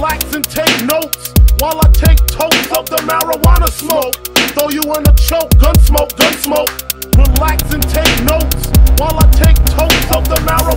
Relax and take notes while I take totes of the marijuana smoke. Throw you in a choke, gun smoke, gun smoke. Relax and take notes while I take totes of the marijuana